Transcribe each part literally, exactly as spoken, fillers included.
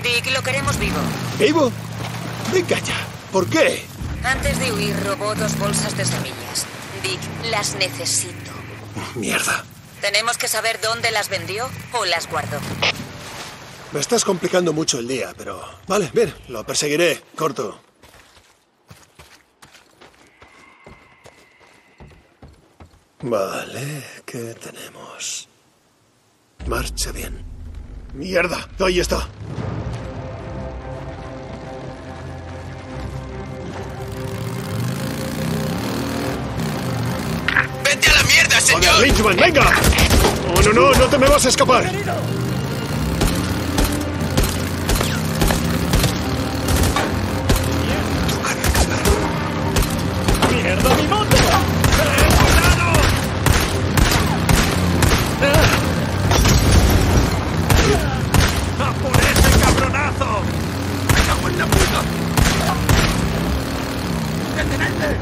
Dick, lo queremos vivo. ¿Vivo? Venga ya. ¿Por qué? Antes de huir, robó dos bolsas de semillas. Dick, las necesito. Mierda. Tenemos que saber dónde las vendió o las guardó. Me estás complicando mucho el día, pero... Vale, bien, lo perseguiré. Corto. Vale, ¿qué tenemos? Marcha bien. ¡Mierda! ¡Ahí está! ¡Vete a la mierda, señor! ¡Joder, Lynchman, venga! ¡Oh, no, no! ¡No te me vas a escapar! ¡Mierda, mi moto! ¡A por ese cabronazo! ¡Me cago en la puta! ¡Detenerte!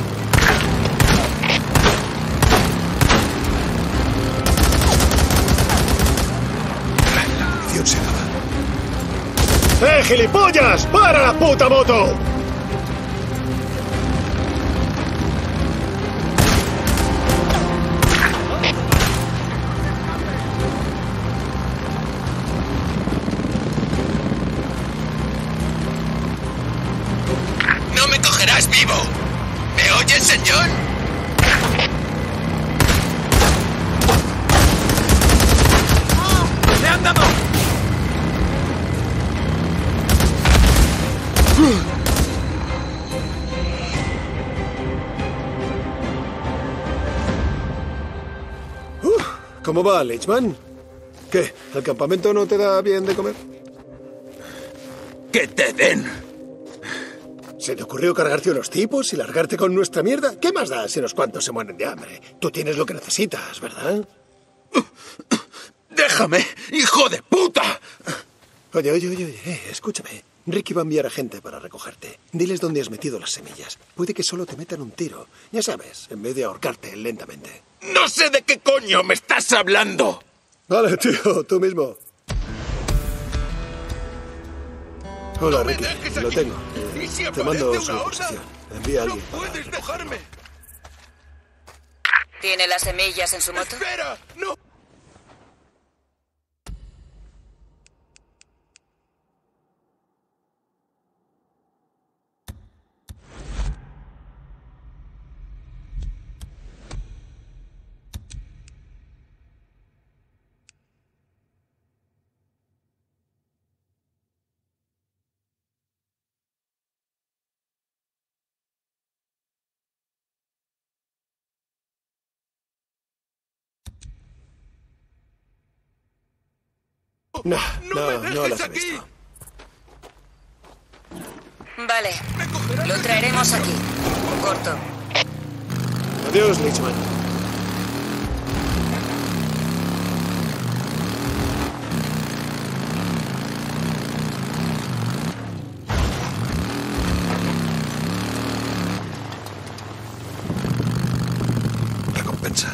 La acción se acaba. ¡Eh, gilipollas! ¡Para la puta moto! ¡No me cogerás vivo! ¿Me oyes, señor? ¡Le han dado! Uh, ¿Cómo va, Lynchman? ¿Qué? ¿El campamento no te da bien de comer? ¡Que te den! ¿Se te ocurrió cargarte unos tipos y largarte con nuestra mierda? ¿Qué más da si unos cuantos se mueren de hambre? Tú tienes lo que necesitas, ¿verdad? ¡Déjame, hijo de puta! Oye, oye, oye, oye, eh, escúchame. Ricky va a enviar a gente para recogerte. Diles dónde has metido las semillas. Puede que solo te metan un tiro. Ya sabes, en vez de ahorcarte lentamente. ¡No sé de qué coño me estás hablando! Vale, tío, tú mismo. Hola, ¡No me Ricky. dejes Lo aquí! tengo. ¿Y si Te aparece mando una su osa? posición. Envía a ¡No alguien para puedes recogerlo. dejarme! ¿Tiene las semillas en su moto? ¡Espera! ¡No! No, ¡No no, me no dejes las he aquí! visto. Vale, ¡Me cogerás lo de traeremos sorpresa! aquí. Corto. Adiós, Lynchman. Recompensa.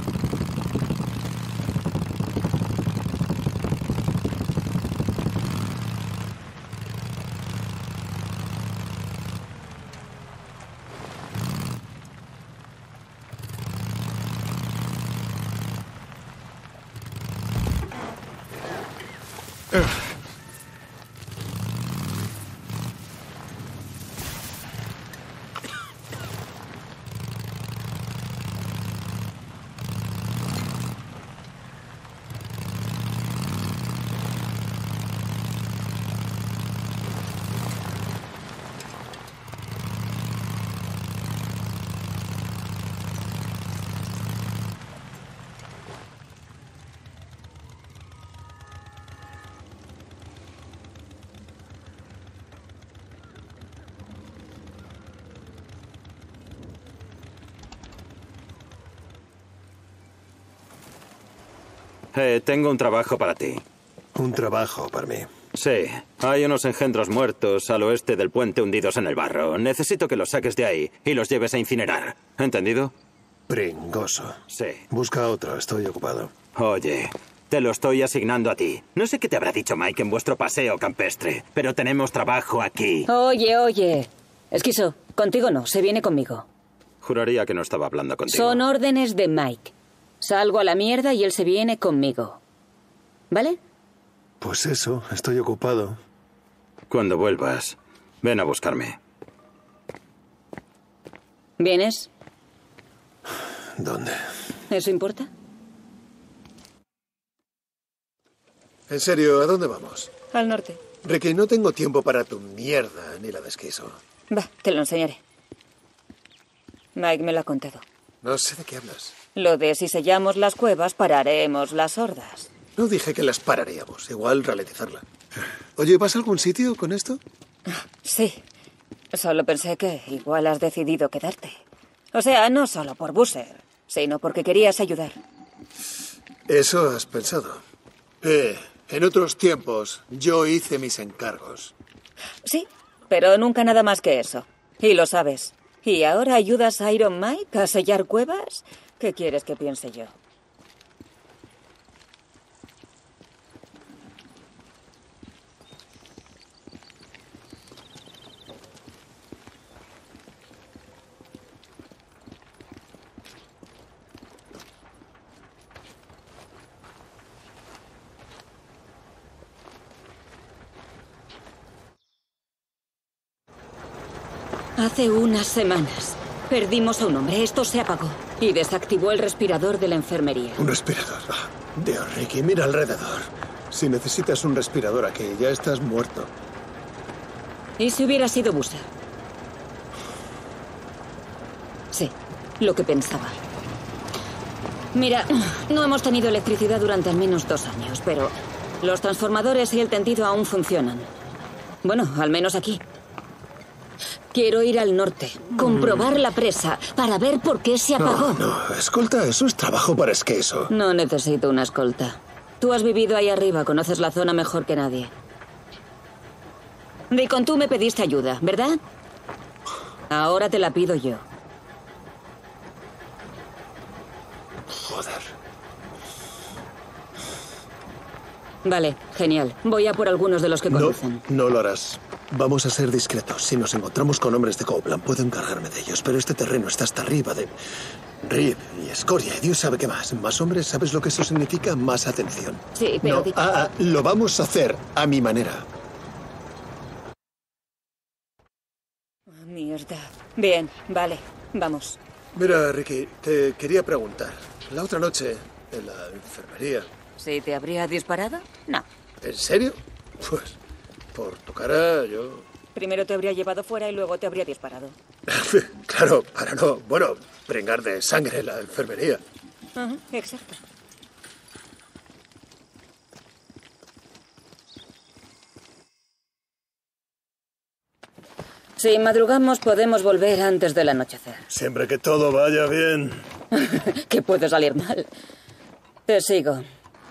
Eh, tengo un trabajo para ti. Un trabajo para mí. Sí, hay unos engendros muertos al oeste del puente hundidos en el barro. Necesito que los saques de ahí y los lleves a incinerar. ¿Entendido? Pringoso. Sí. Busca otro, estoy ocupado. Oye, Te lo estoy asignando a ti. No sé qué te habrá dicho Mike en vuestro paseo campestre, pero tenemos trabajo aquí. Oye, oye. Esquizo, contigo no, se viene conmigo. Juraría que no estaba hablando contigo. Son órdenes de Mike. Salgo a la mierda y él se viene conmigo. ¿Vale? Pues eso, estoy ocupado. Cuando vuelvas, ven a buscarme. ¿Vienes? ¿Dónde? ¿Eso importa? En serio, ¿a dónde vamos? Al norte. Ricky, no tengo tiempo para tu mierda ni la de Esquizo. Va, te lo enseñaré. Mike me lo ha contado. No sé de qué hablas. Lo de si sellamos las cuevas, pararemos las hordas. No dije que las pararíamos, igual ralentizarla. Oye, ¿vas a algún sitio con esto? Sí. Solo pensé que igual has decidido quedarte. O sea, no solo por Busser, sino porque querías ayudar. Eso has pensado. Eh, en otros tiempos yo hice mis encargos. Sí, pero nunca nada más que eso. Y lo sabes. ¿Y ahora ayudas a Iron Mike a sellar cuevas? ¿Qué quieres que piense yo? Hace unas semanas perdimos a un hombre. Esto se apagó y desactivó el respirador de la enfermería. Un respirador. Ah, Dios, Ricky, mira alrededor. Si necesitas un respirador aquí, ya estás muerto. ¿Y si hubiera sido Busser? Sí, lo que pensaba. Mira, no hemos tenido electricidad durante al menos dos años, pero los transformadores y el tendido aún funcionan. Bueno, al menos aquí. Quiero ir al norte, comprobar la presa, para ver por qué se apagó. No, no, escolta, eso es trabajo para Esquizo. No necesito una escolta. Tú has vivido ahí arriba, conoces la zona mejor que nadie. Deacon, tú me pediste ayuda, ¿verdad? Ahora te la pido yo. Joder. Vale, genial. Voy a por algunos de los que No, conocen. no lo harás. Vamos a ser discretos. Si nos encontramos con hombres de Copeland, puedo encargarme de ellos, pero este terreno está hasta arriba de Rib y escoria, y Dios sabe qué más. Más hombres, ¿sabes lo que eso significa? Más atención. Sí, pero... No, di- ah, ah, lo vamos a hacer a mi manera. Ah, mierda. Bien, vale. Vamos. Mira, Ricky, te quería preguntar. La otra noche, en la enfermería... ¿Si te habría disparado? No. ¿En serio? Pues, por tu cara, yo... Primero te habría llevado fuera y luego te habría disparado. Claro, para no, bueno, pringar de sangre en la enfermería. Ajá, exacto. Si madrugamos, podemos volver antes del anochecer. Siempre que todo vaya bien. Que puede salir mal. Te sigo.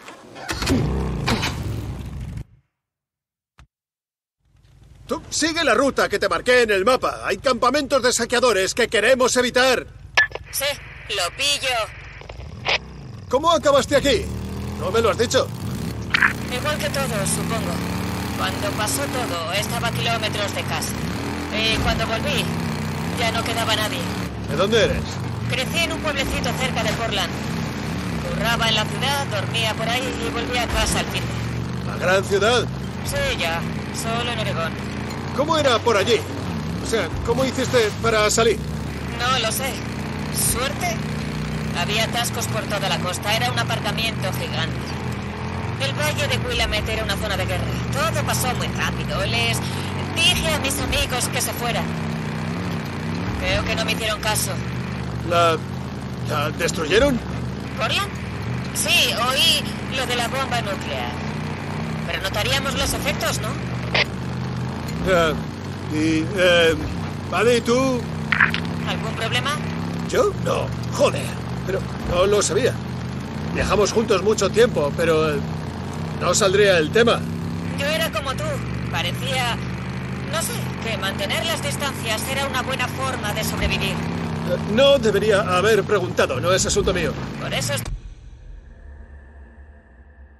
Tú sigue la ruta que te marqué en el mapa. Hay campamentos de saqueadores que queremos evitar. Sí, lo pillo. ¿Cómo acabaste aquí? ¿No me lo has dicho? Igual que todos, supongo. Cuando pasó todo, estaba a kilómetros de casa. Y cuando volví, ya no quedaba nadie. ¿De dónde eres? Crecí en un pueblecito cerca de Portland. Curraba en la ciudad, dormía por ahí y volví a casa al fin. ¿La gran ciudad? Sí, ya. Solo en Oregón. ¿Cómo era por allí? O sea, ¿cómo hiciste para salir? No lo sé. ¿Suerte? Había atascos por toda la costa. Era un aparcamiento gigante. El valle de Willamette era una zona de guerra. Todo pasó muy rápido. Les dije a mis amigos que se fueran. Creo que no me hicieron caso. ¿La... la destruyeron? ¿Portland? Sí, oí lo de la bomba nuclear. Pero notaríamos los efectos, ¿no? Eh, y... Eh, Buddy, ¿tú...? ¿Algún problema? ¿Yo? No. Joder. Pero no lo sabía. Viajamos juntos mucho tiempo, pero... eh, no saldría el tema. Yo era como tú. Parecía... no sé, que mantener las distancias era una buena forma de sobrevivir. Eh, no debería haber preguntado, no es asunto mío. Por eso...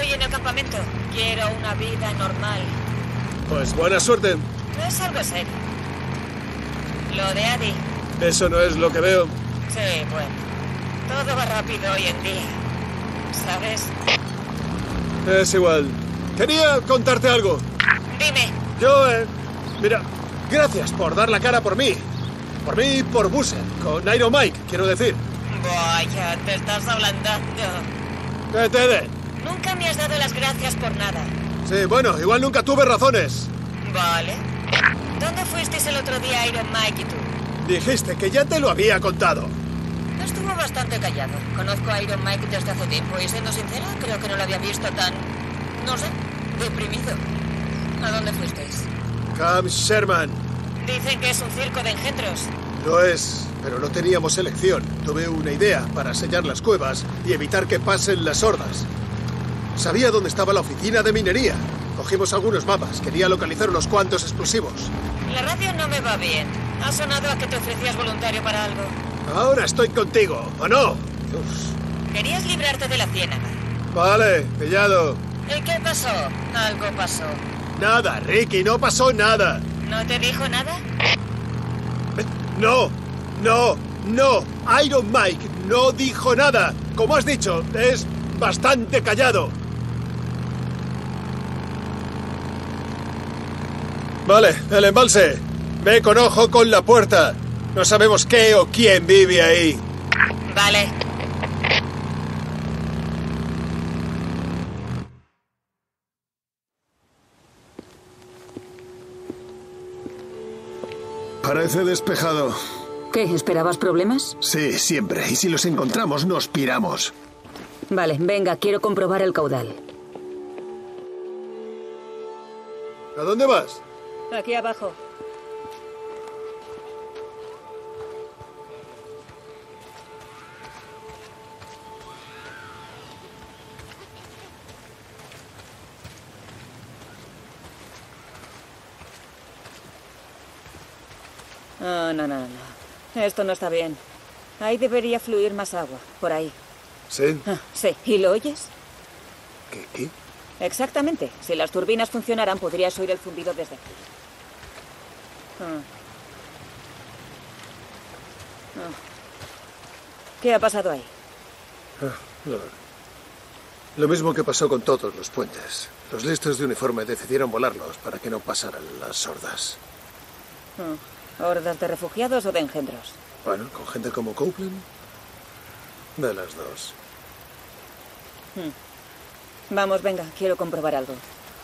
estoy en el campamento. Quiero una vida normal. Pues buena suerte. No es algo serio. Lo de Adi. Eso no es lo que veo. Sí, bueno. Todo va rápido hoy en día. ¿Sabes? Es igual. Quería contarte algo. Dime. Yo, eh... Mira, gracias por dar la cara por mí. Por mí y por Busser. Con Iron Mike, quiero decir. Vaya, te estás ablandando. Que te dé. Nunca me has dado las gracias por nada. Sí, bueno, igual nunca tuve razones. Vale. ¿Dónde fuisteis el otro día, Iron Mike y tú? Dijiste que ya te lo había contado. Estuvo bastante callado. Conozco a Iron Mike desde hace tiempo y, siendo sincera, creo que no lo había visto tan... no sé, deprimido. ¿A dónde fuisteis? Camp Sherman. Dicen que es un circo de engendros. Lo es, pero no teníamos elección. Tuve una idea para sellar las cuevas y evitar que pasen las hordas. Sabía dónde estaba la oficina de minería. Cogimos algunos mapas. Quería localizar unos cuantos explosivos. La radio no me va bien. Ha sonado a que te ofrecías voluntario para algo. Ahora estoy contigo, ¿o no? Uf. Querías librarte de la ciénaga. Vale, pillado. ¿Y qué pasó? Algo pasó. Nada, Ricky, no pasó nada. ¿No te dijo nada? No, no, no. Iron Mike no dijo nada. Como has dicho, es bastante callado. Vale, el embalse. Ve con ojo con la puerta. No sabemos qué o quién vive ahí. Vale. Parece despejado. ¿Qué? ¿Esperabas problemas? Sí, siempre. Y si los encontramos, nos piramos. Vale, venga, quiero comprobar el caudal. ¿A dónde vas? Aquí abajo. Oh, no, no, no. Esto no está bien. Ahí debería fluir más agua, por ahí. ¿Sí? Ah, sí. ¿Y lo oyes? ¿Qué? ¿Qué? Exactamente. Si las turbinas funcionaran, podrías oír el zumbido desde aquí. Ah. Ah. ¿Qué ha pasado ahí? Ah, lo, lo mismo que pasó con todos los puentes. Los listos de uniforme decidieron volarlos para que no pasaran las hordas. Ah. ¿Hordas de refugiados o de engendros? Bueno, con gente como Copeland. De las dos. Hmm. Vamos, venga, quiero comprobar algo.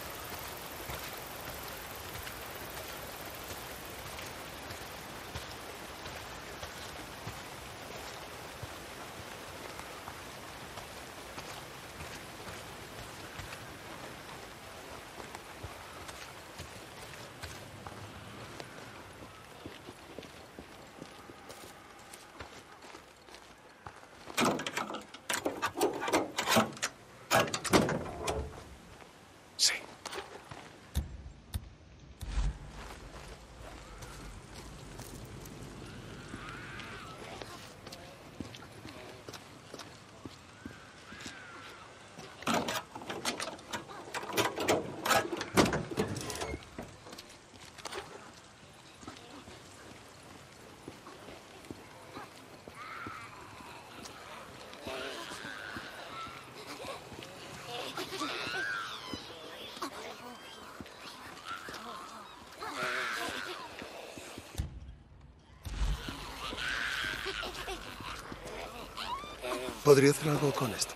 Podría hacer algo con esto.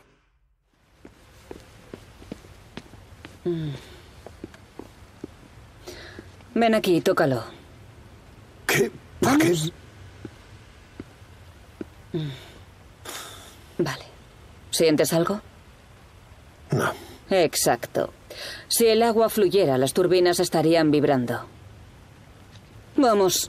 Mm. Ven aquí, tócalo. ¿Qué? ¿Para qué? Mm. Vale. ¿Sientes algo? No. Exacto. Si el agua fluyera, las turbinas estarían vibrando. Vamos.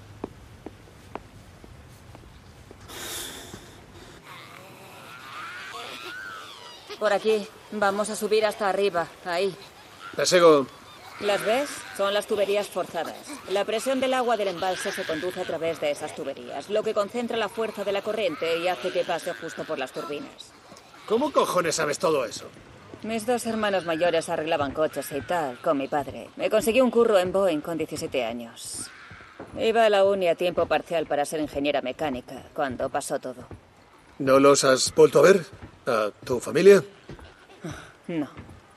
Por aquí. Vamos a subir hasta arriba. Ahí. Te sigo. ¿Las ves? Son las tuberías forzadas. La presión del agua del embalse se conduce a través de esas tuberías, lo que concentra la fuerza de la corriente y hace que pase justo por las turbinas. ¿Cómo cojones sabes todo eso? Mis dos hermanos mayores arreglaban coches y tal con mi padre. Me conseguí un curro en Boeing con diecisiete años. Iba a la uni a tiempo parcial para ser ingeniera mecánica cuando pasó todo. ¿No los has vuelto a ver? ¿A tu familia? No.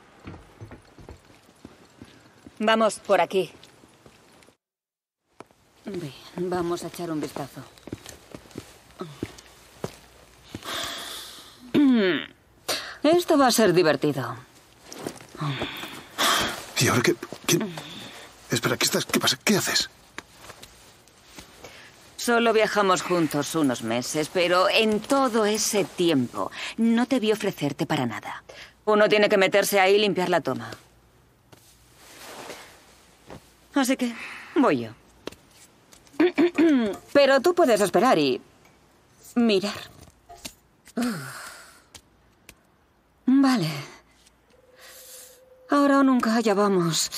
Vamos, por aquí. Bien, vamos a echar un vistazo. Esto va a ser divertido. ¿Y ahora qué? qué? Espera, ¿qué estás? ¿Qué pasa? ¿Qué haces? Solo viajamos juntos unos meses, pero en todo ese tiempo no te vi ofrecerte para nada. Uno tiene que meterse ahí y limpiar la toma. Así que voy yo. Pero tú puedes esperar y mirar. Vale. Ahora o nunca, allá vamos.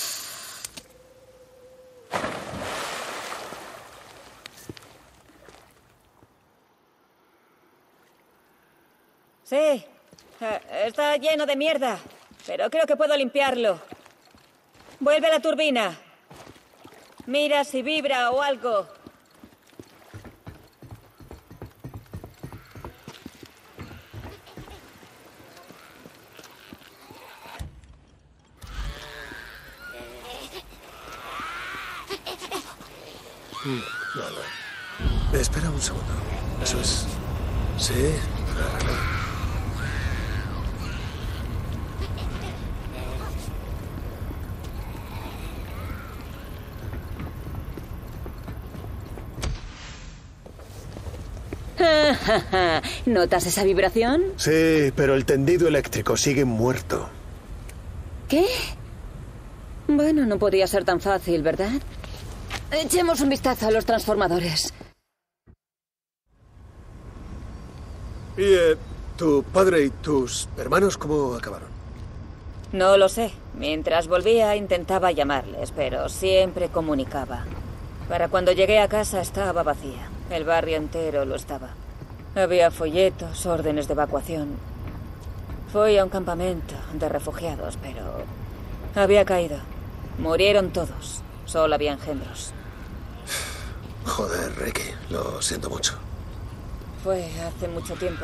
Sí, eh, está lleno de mierda, pero creo que puedo limpiarlo. Vuelve a la turbina. Mira si vibra o algo. Vale. Espera un segundo. Eso es... Sí. ¿Notas esa vibración? Sí, pero el tendido eléctrico sigue muerto. ¿Qué? Bueno, no podía ser tan fácil, ¿verdad? Echemos un vistazo a los transformadores. ¿Y eh, tu padre y tus hermanos cómo acabaron? No lo sé. Mientras volvía intentaba llamarles, pero siempre comunicaba. Para cuando llegué a casa estaba vacía. El barrio entero lo estaba. Había folletos, órdenes de evacuación. Fui a un campamento de refugiados, pero había caído. Murieron todos. Solo había engendros. Joder, Ricky, lo siento mucho. Fue hace mucho tiempo.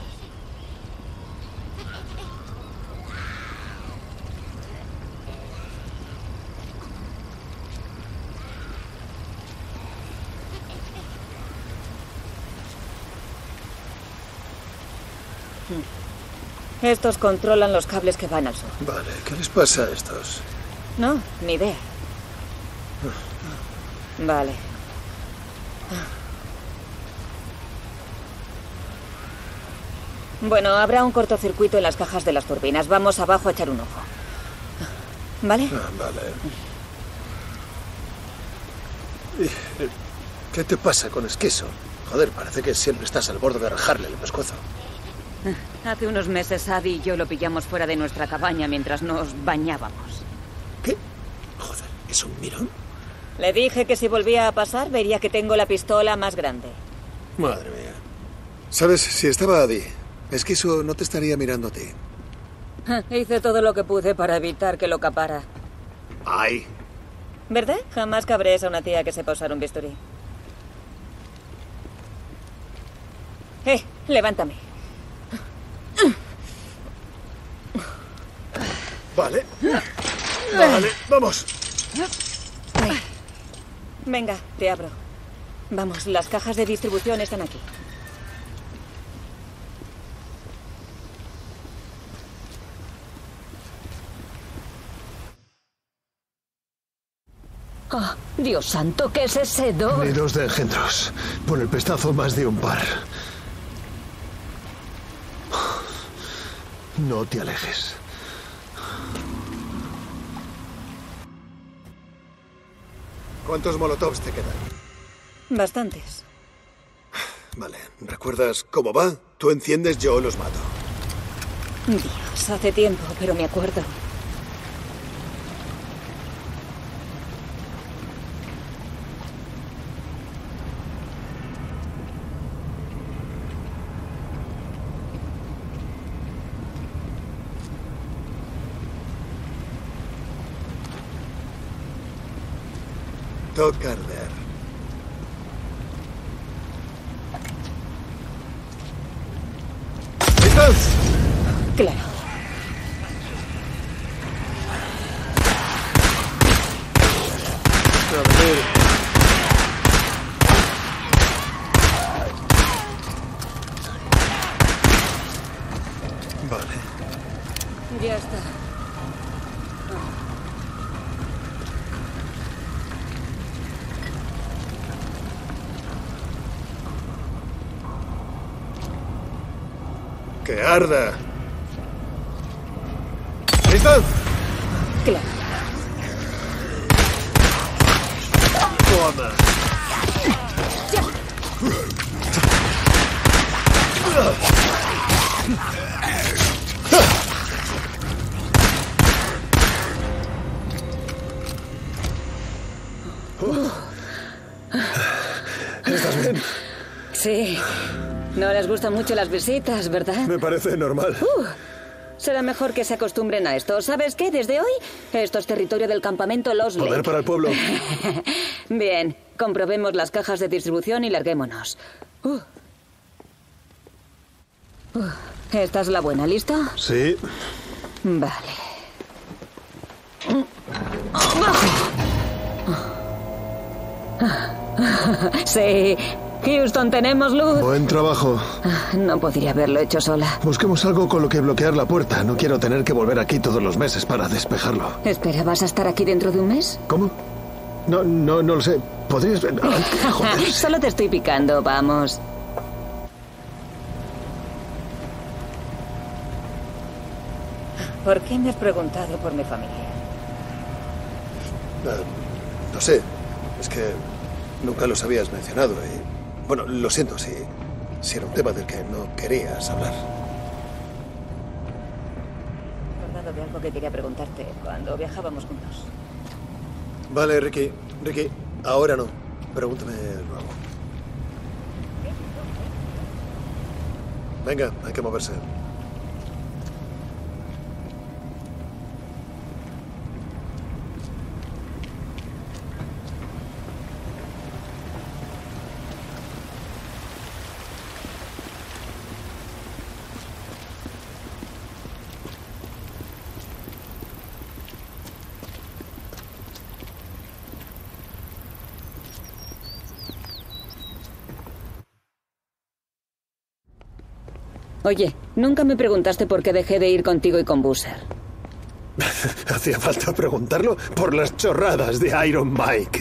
Estos controlan los cables que van al sur. Vale, ¿qué les pasa a estos? No, ni idea. Vale. Bueno, habrá un cortocircuito en las cajas de las turbinas. Vamos abajo a echar un ojo. ¿Vale? Ah, vale. ¿Qué te pasa con Esquizo? Joder, parece que siempre estás al borde de rajarle el pescuezo. Hace unos meses Adi y yo lo pillamos fuera de nuestra cabaña mientras nos bañábamos. ¿Qué? Joder, ¿es un mirón? Le dije que si volvía a pasar vería que tengo la pistola más grande. Madre mía. ¿Sabes? Si estaba Adi, Esquizo no te estaría mirando a ti. Hice todo lo que pude para evitar que lo capara. ¡Ay! ¿Verdad? Jamás cabrees a una tía que sepa usar un bisturí. Eh, levántame. Vale. Vale, vamos. Venga, te abro. Vamos, las cajas de distribución están aquí. Oh, Dios santo, ¿qué es ese hedor? Nidos de engendros. Por el pestazo más de un par. No te alejes. ¿Cuántos molotovs te quedan? Bastantes. Vale, ¿recuerdas cómo va? Tú enciendes, yo los mato. Dios, hace tiempo, pero me acuerdo. Toca arder. ¿Listos? Claro. A ver. Vale. Ya está. ¡Que arda! ¿Listos? Claro. Toma. ¿Estás bien? Sí. No les gustan mucho las visitas, ¿verdad? Me parece normal. Uh, será mejor que se acostumbren a esto. ¿Sabes qué? Desde hoy, esto es territorio del campamento Los Lake. Poder para el pueblo. Bien, comprobemos las cajas de distribución y larguémonos. Uh. Uh, ¿Esta es la buena? ¿Listo? Sí. Vale. Sí. Houston, ¿tenemos luz? Buen trabajo. No podría haberlo hecho sola. Busquemos algo con lo que bloquear la puerta. No quiero tener que volver aquí todos los meses para despejarlo. Espera, ¿vas a estar aquí dentro de un mes? ¿Cómo? No, no, no lo sé. ¿Podrías ver? Ay, joder. Solo te estoy picando, vamos. ¿Por qué me has preguntado por mi familia? Eh, no sé. Es que nunca los habías mencionado y... Bueno, lo siento si, si era un tema del que no querías hablar. Me he acordado de algo que quería preguntarte cuando viajábamos juntos. Vale, Ricky. Ricky, ahora no. Pregúntame luego. Venga, hay que moverse. Oye, nunca me preguntaste por qué dejé de ir contigo y con Boozer. Hacía falta preguntarlo por las chorradas de Iron Mike.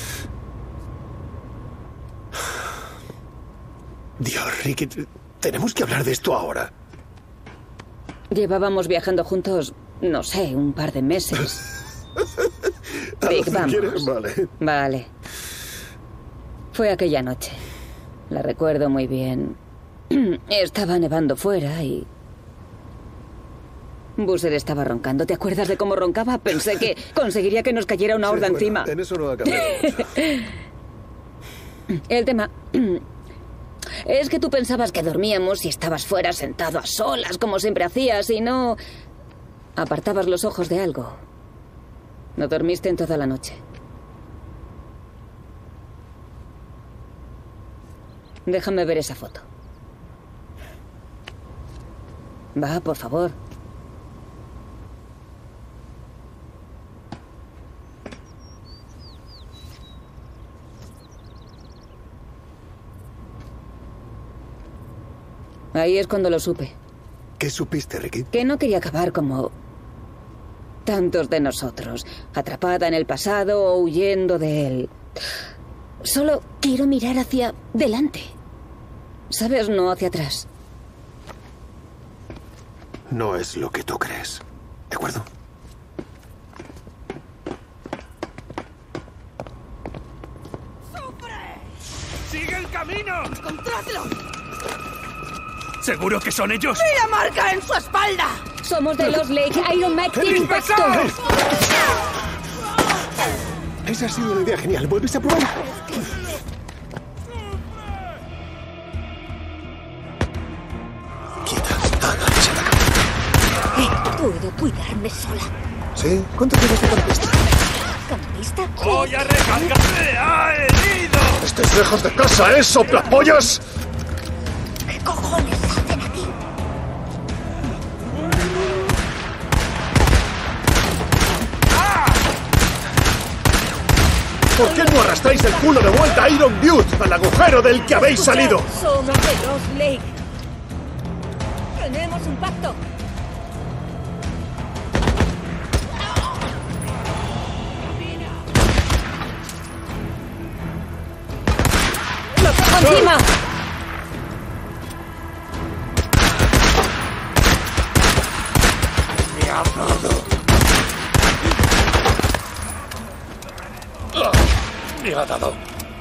Dios, Ricky, tenemos que hablar de esto ahora. Llevábamos viajando juntos, no sé, un par de meses. Rick, vamos. ¿Quieres? Vale. Vale. Fue aquella noche. La recuerdo muy bien. Estaba nevando fuera y... Boozer estaba roncando. ¿Te acuerdas de cómo roncaba? Pensé que conseguiría que nos cayera una horda Sí, bueno, encima. En eso no ha cambiado mucho. El tema... Es que tú pensabas que dormíamos y estabas fuera sentado a solas, como siempre hacías, y no... Apartabas los ojos de algo. No dormiste en toda la noche. Déjame ver esa foto. Va, por favor. Ahí es cuando lo supe. ¿Qué supiste, Ricky? Que no quería acabar como tantos de nosotros, atrapada en el pasado o huyendo de él. Solo quiero mirar hacia delante. ¿Sabes? No hacia atrás. No es lo que tú crees. ¿De acuerdo? ¡Sigue el camino! ¡Encontradlo! ¿Seguro que son ellos? ¡Mira marca en su espalda! Somos de Los Lake. Iron Mike tiene impacto. Esa ha sido una idea genial. ¿Vuelves a probar? Quieta. Agáchate. Puedo cuidarme sola. ¿Sí? ¿Cuánto tienes de contesta? ¿Camorista? ¡Voy a recargar! ¡Me ha herido! ¿Estáis lejos de casa, eh, soplapollas? ¿Qué cojones hacen aquí? ¿Por qué no arrastráis el culo de vuelta a Iron Butte, al agujero del que habéis salido? Somos de Lost Lake. Tenemos un pacto. ¡Lo cojo encima! Me ha dado. Me ha dado.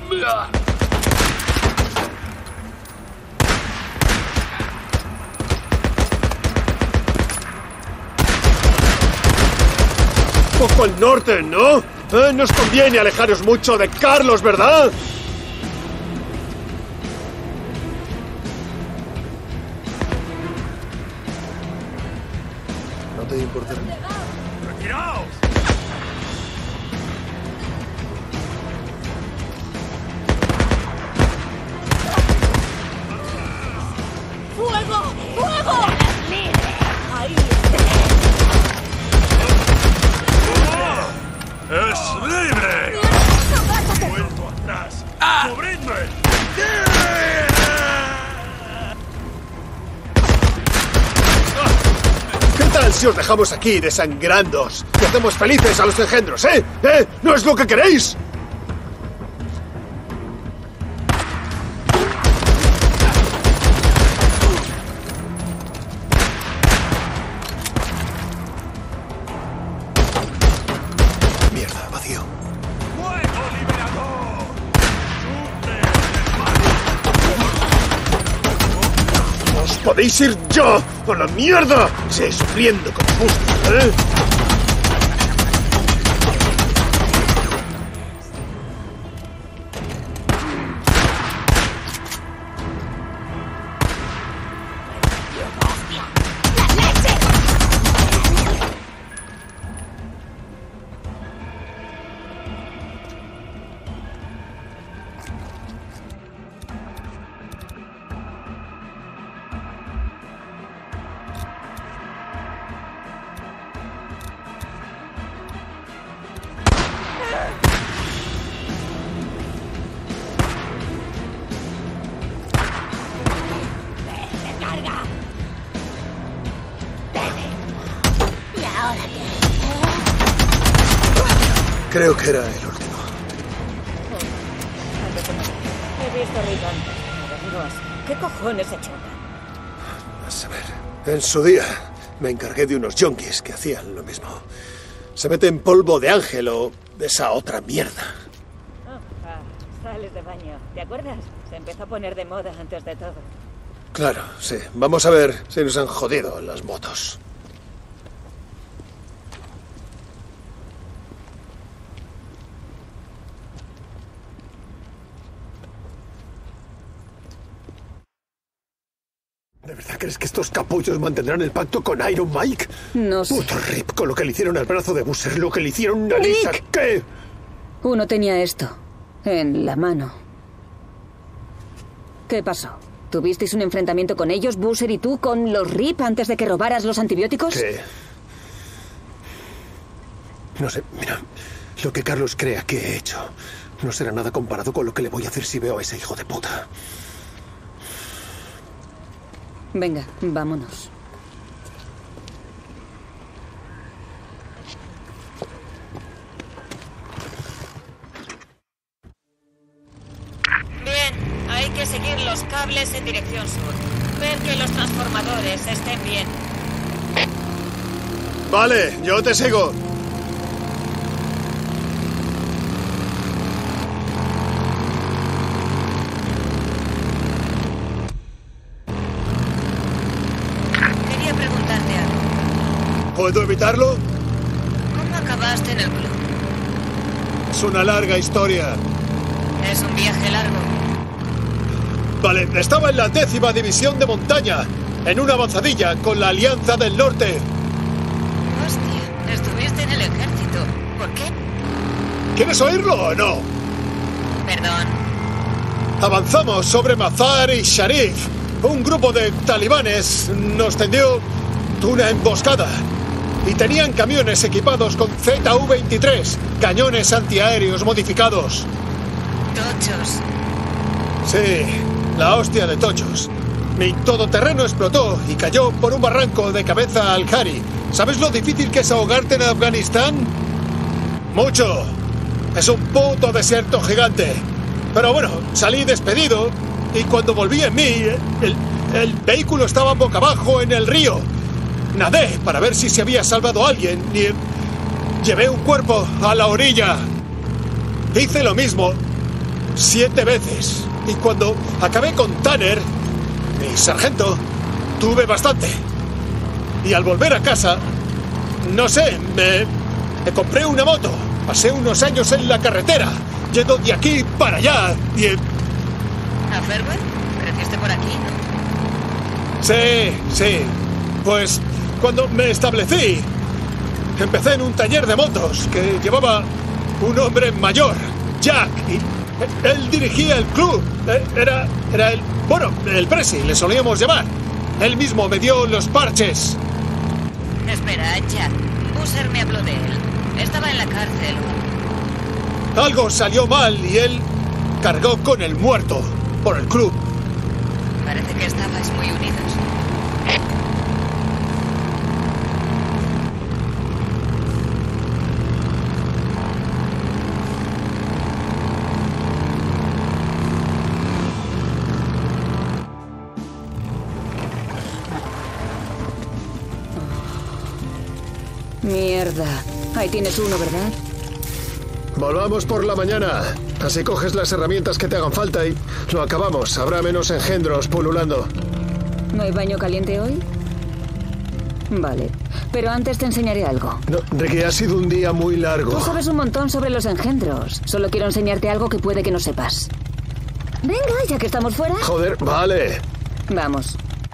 Poco al norte, ¿no? Eh, Nos conviene alejaros mucho de Carlos, ¿verdad? ¿No te importará? ¡Retiraos! ¡Fuego! ¡Fuego! Ahí ¡Es libre! ¡Vuelto atrás! ¡Cubridme! ¿Qué tal si os dejamos aquí desangrándoos y hacemos felices a los engendros, eh? ¿Eh? ¿No es lo que queréis? Mierda, vacío. ¡Fuego liberador! ¡Os podéis ir ya! ¡A la mierda! Seguís sufriendo como justos, ¿eh? Creo que era el último. He visto Rick antes, pero no así. ¿Qué cojones he hecho? A saber. En su día me encargué de unos yonkis que hacían lo mismo. Se meten polvo de ángel o de esa otra mierda. Ah, ah, sales de baño. ¿Te acuerdas? Se empezó a poner de moda antes de todo. Claro, sí. Vamos a ver si nos han jodido las motos. ¿De verdad crees que estos capullos mantendrán el pacto con Iron Mike? No sé. Puto Rip, con lo que le hicieron al brazo de Busser, lo que le hicieron a Lisa, Nick. ¿qué? Uno tenía esto en la mano. ¿Qué pasó? ¿Tuvisteis un enfrentamiento con ellos, Busser y tú, con los Rip antes de que robaras los antibióticos? Sí. No sé, mira, lo que Carlos crea que he hecho no será nada comparado con lo que le voy a hacer si veo a ese hijo de puta. Venga, vámonos. Bien, hay que seguir los cables en dirección sur. Ver que los transformadores estén bien. Vale, yo te sigo. Quería preguntarte algo. ¿Puedo evitarlo? ¿Cómo acabaste en el club? Es una larga historia. Es un viaje largo. Vale, estaba en la décima división de montaña, en una avanzadilla con la Alianza del Norte. Hostia, estuviste en el ejército. ¿Por qué? ¿Quieres oírlo o no? Perdón. Avanzamos sobre Mazar y Sharif. Un grupo de talibanes nos tendió una emboscada. Y tenían camiones equipados con Z U veintitrés, cañones antiaéreos modificados. Tochos. Sí, la hostia de tochos. Mi todoterreno explotó y cayó por un barranco de cabeza al Hari. ¿Sabes lo difícil que es ahogarte en Afganistán? Mucho. Es un puto desierto gigante. Pero bueno, salí despedido y cuando volví en mí, el, el vehículo estaba boca abajo en el río. Nadé para ver si se había salvado alguien y llevé un cuerpo a la orilla. Hice lo mismo siete veces. Y cuando acabé con Tanner, mi sargento, tuve bastante. Y al volver a casa, no sé, me, me compré una moto. Pasé unos años en la carretera, yendo de aquí para allá y... ¿A Fairwell? ¿Creciste por aquí, no? Sí, sí. Pues cuando me establecí, empecé en un taller de motos que llevaba un hombre mayor, Jack, y él dirigía el club. Era, era el... Bueno, el presi, le solíamos llamar. Él mismo me dio los parches. Espera, Jack. Busser me habló de él. Estaba en la cárcel. Algo salió mal y él cargó con el muerto por el club. Parece que estabais muy unidos. Mierda. Ahí tienes uno, ¿verdad? Volvamos por la mañana. Así coges las herramientas que te hagan falta y lo acabamos. Habrá menos engendros pululando. ¿No hay baño caliente hoy? Vale. Pero antes te enseñaré algo. No, Ricky, ha sido un día muy largo. Tú sabes un montón sobre los engendros. Solo quiero enseñarte algo que puede que no sepas. Venga, ya que estamos fuera. Joder, vale. Vamos.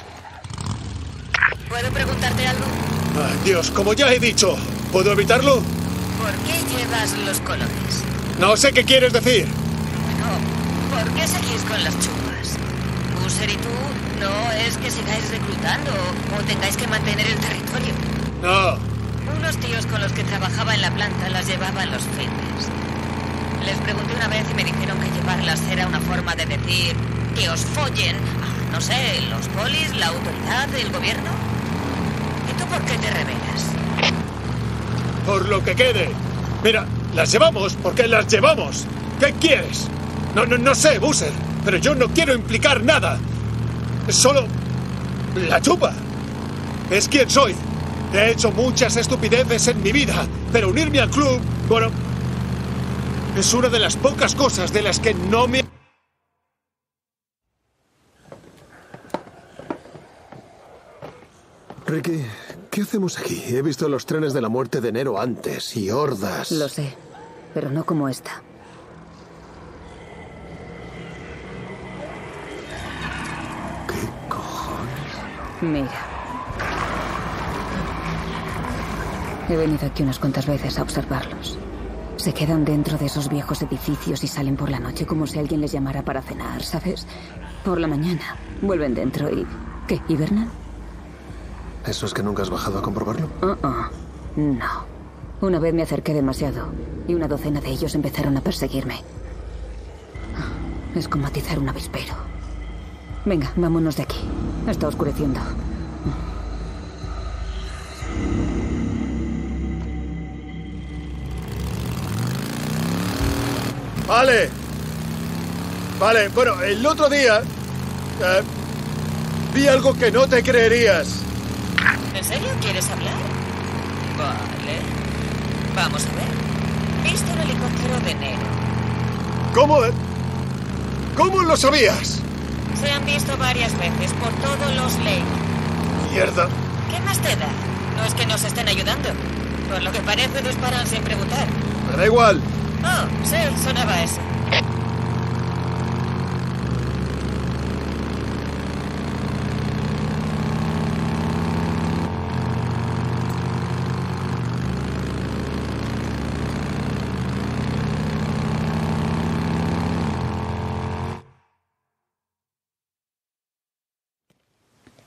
¿Puedo preguntarte algo? Ay, Dios, como ya he dicho, ¿puedo evitarlo? ¿Por qué llevas los colores? No sé qué quieres decir. No, ¿por qué seguís con las chupas? Busser y tú, no es que sigáis reclutando o tengáis que mantener el territorio. No. Unos tíos con los que trabajaba en la planta las llevaban los fines. Les pregunté una vez y me dijeron que llevarlas era una forma de decir que os follen, no sé, los polis, la autoridad, el gobierno. ¿Y tú por qué te rebelas? Por lo que quede. Mira, las llevamos porque las llevamos. ¿Qué quieres? No, no, no sé, Busser, pero yo no quiero implicar nada. Es solo la chupa. Es quien soy. He hecho muchas estupideces en mi vida, pero unirme al club, bueno, es una de las pocas cosas de las que no me... Ricky, ¿qué hacemos aquí? He visto los trenes de la muerte de enero antes y hordas. Lo sé, pero no como esta. ¿Qué cojones? Mira. He venido aquí unas cuantas veces a observarlos. Se quedan dentro de esos viejos edificios y salen por la noche como si alguien les llamara para cenar, ¿sabes? Por la mañana vuelven dentro y... ¿qué? ¿Hibernan? ¿Eso es que nunca has bajado a comprobarlo? Uh-uh. No. Una vez me acerqué demasiado y una docena de ellos empezaron a perseguirme. Es como atizar un avispero. Venga, vámonos de aquí. Está oscureciendo. Vale. Vale, bueno, el otro día... Eh, vi algo que no te creerías. ¿En serio quieres hablar? Vale. Vamos a ver. ¿Viste un helicóptero de enero? ¿Cómo? ¿Cómo lo sabías? Se han visto varias veces por todos los lakes. Mierda. ¿Qué más te da? No es que nos estén ayudando. Por lo que parece disparan sin preguntar. Me da igual. Oh, sí, sonaba eso.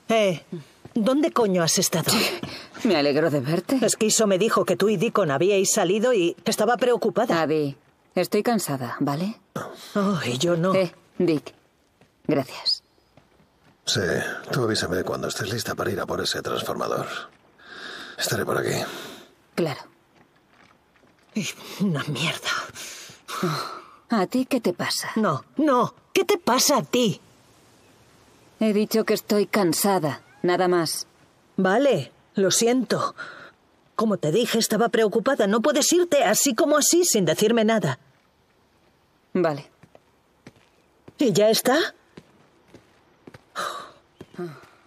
Eh, ¿dónde coño has estado? Me alegro de verte. Esquizo me dijo que tú y Deacon habíais salido y estaba preocupada. Abby, estoy cansada, ¿vale? Oh, y yo no. Eh, Dick, gracias. Sí, tú avísame cuando estés lista para ir a por ese transformador. Estaré por aquí. Claro. Una mierda. ¿A ti qué te pasa? No, no. ¿Qué te pasa a ti? He dicho que estoy cansada, nada más. Vale, lo siento. Como te dije, estaba preocupada. No puedes irte así como así sin decirme nada. Vale. ¿Y ya está?